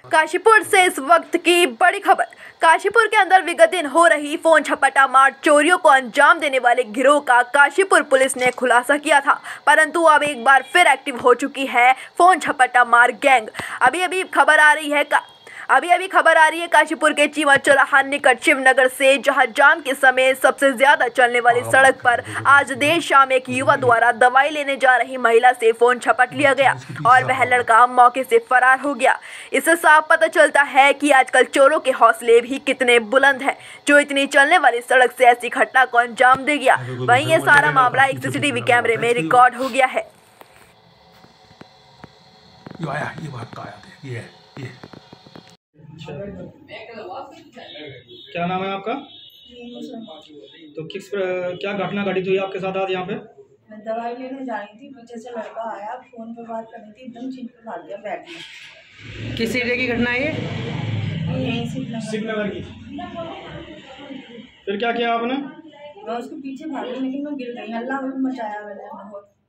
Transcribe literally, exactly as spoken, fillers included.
काशीपुर से इस वक्त की बड़ी खबर। काशीपुर के अंदर विगत दिन हो रही फोन झपटा मार चोरियों को अंजाम देने वाले गिरोह का काशीपुर पुलिस ने खुलासा किया था, परंतु अब एक बार फिर एक्टिव हो चुकी है फोन झपटा मार गैंग। अभी अभी खबर आ रही है का अभी अभी खबर आ रही है काशीपुर के चीमा चौराहा निकट शिवनगर से, जहां जाम के समय सबसे ज्यादा चलने वाली सड़क पर आज देर शाम एक युवा द्वारा दवाई लेने जा रही महिला से फोन झपट लिया गया और वह लड़का मौके से फरार हो गया। इससे साफ पता चलता है कि आजकल चोरों के हौसले भी कितने बुलंद हैं, जो इतनी चलने वाली सड़क से ऐसी घटना को अंजाम दे गया। वहीं ये सारा मामला एक सीसीटीवी कैमरे में रिकॉर्ड हो गया है। क्या नाम है आपका? तो किस क्या घटना घटित हुई आपके साथ आज यहाँ पे? मैं दवाई लेने जा रही थी, पीछे से लड़का आया, फोन पे बात कर रही थी, एकदम छीन के भाग गया बैग में। किस एरिया की घटना है ये? यहीं शिवनगर की। फिर क्या किया आपने? मैं उसके पीछे भागी, लेकिन मैं गिर गई। हल्ला मचाया मैंने बहुत।